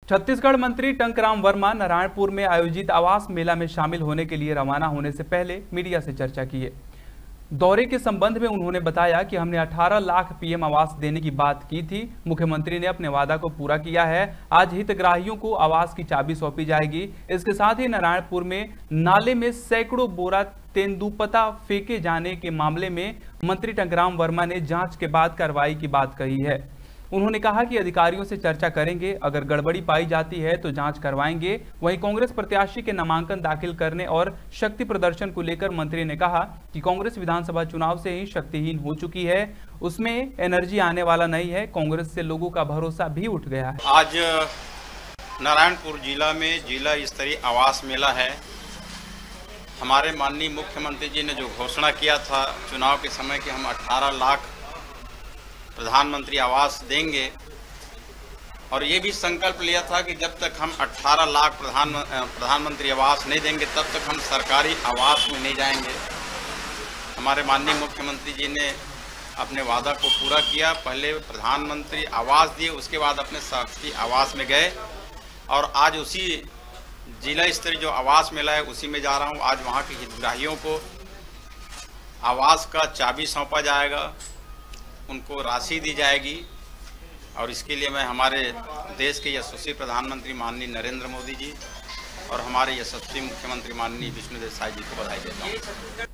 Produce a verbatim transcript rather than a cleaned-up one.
छत्तीसगढ़ मंत्री टंकराम वर्मा नारायणपुर में आयोजित आवास मेला में शामिल होने के लिए रवाना होने से पहले मीडिया से चर्चा की है। दौरे के संबंध में उन्होंने बताया कि हमने अठारह लाख पीएम आवास देने की बात की थी। मुख्यमंत्री ने अपने वादा को पूरा किया है। आज हितग्राहियों को आवास की चाबी सौंपी जाएगी। इसके साथ ही नारायणपुर में नाले में सैकड़ों बोरा तेंदुपत्ता फेंके जाने के मामले में मंत्री टंकराम वर्मा ने जांच के बाद कार्रवाई की बात कही है। उन्होंने कहा कि अधिकारियों से चर्चा करेंगे, अगर गड़बड़ी पाई जाती है तो जांच करवाएंगे। वहीं कांग्रेस प्रत्याशी के नामांकन दाखिल करने और शक्ति प्रदर्शन को लेकर मंत्री ने कहा कि कांग्रेस विधानसभा चुनाव से ही शक्तिहीन हो चुकी है, उसमें एनर्जी आने वाला नहीं है। कांग्रेस से लोगों का भरोसा भी उठ गया है। आज नारायणपुर जिला में जिला स्तरीय आवास मेला है। हमारे माननीय मुख्यमंत्री जी ने जो घोषणा किया था चुनाव के समय कि हम अठारह लाख प्रधानमंत्री आवास देंगे, और ये भी संकल्प लिया था कि जब तक हम अठारह लाख प्रधान प्रधानमंत्री आवास नहीं देंगे तब तक हम सरकारी आवास में नहीं जाएंगे। हमारे माननीय मुख्यमंत्री जी ने अपने वादा को पूरा किया। पहले प्रधानमंत्री आवास दिए, उसके बाद अपने शासकीय आवास में गए, और आज उसी जिला स्तरीय जो आवास मेला है उसी में जा रहा हूँ। आज वहाँ के हितग्राहियों को आवास का चाबी सौंपा जाएगा, उनको राशि दी जाएगी, और इसके लिए मैं हमारे देश के यशस्वी प्रधानमंत्री माननीय नरेंद्र मोदी जी और हमारे यशस्वी मुख्यमंत्री माननीय विष्णुदेव साय जी को बधाई देता हूँ।